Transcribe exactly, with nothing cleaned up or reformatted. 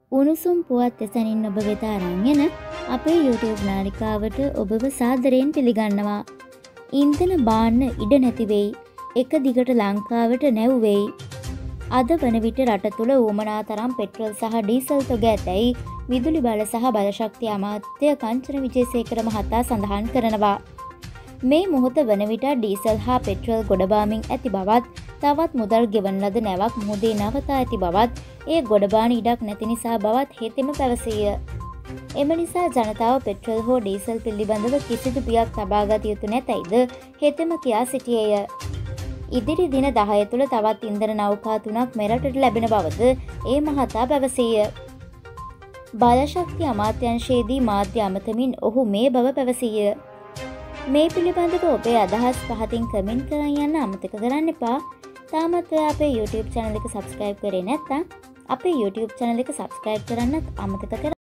උණුසුම් පුවත් එසැනින් ඔබ වෙත අරන් එන අපේ YouTube නාලිකාවට ඔබව සාදරයෙන් පිළිගන්නවා. ඉන්ධන බාන්න ඉඩ නැති වෙයි. එක දිගට ලංකාවට නැව් වෙයි. අද වන විට රට තුළ ඌමනා තරම් පෙට්‍රල් සහ ඩීසල් තොග ඇතැයි විදුලි බල සහ බලශක්ති අමාත්‍ය කංචන විජේසේකර මහතා සඳහන් කරනවා. මේ මොහොත වන විට ඩීසල් හා පෙට්‍රල් ගොඩබාමින් ඇති බවත් තවත් මුදල් ගෙවන ලද නැවක් මුහුදේ නවතා ඇති බවත් ඒ ගොඩබාන ඉඩක් නැති නිසා බවත් හෙතෙම පැවසීය. එම නිසා ජනතාව පෙට්‍රල් හෝ ඩීසල් පිළිබඳව කිසිදු බියක් තබාගත යුතු නැතැයිද හෙතෙම කියා සිටියේය. ඉදිරි දින දහය තුළ තවත් ඉන්ධන නෞකා තුනක් මෙරටට ලැබෙන බවද ඒ මහතා පැවසීය. බලශක්ති අමාත්‍යංශයේදී මාධ්‍ය අමතමින් ඔහු මේ බව පැවසීය. මේ පිළිබඳව ඔබේ අදහස් පහතින් කමෙන්ට් කරන් යන්න අමතක කරන්න එපා. තාමත් ඔයා අපේ YouTube channel එක subscribe කරේ නැත්නම් අපේ YouTube channel එක subscribe කරන්නත් අමතක කරන්න